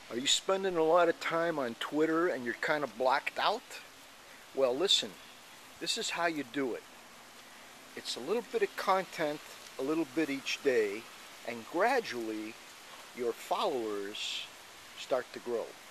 Are you spending a lot of time on Twitter and you're kind of blacked out? Well, listen, this is how you do it. It's a little bit of content, a little bit each day, and gradually your followers start to grow.